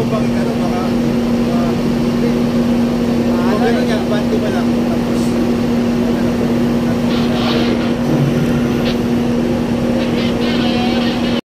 bang ano, baka hindi. Kung gano'n yan, bante mo lang.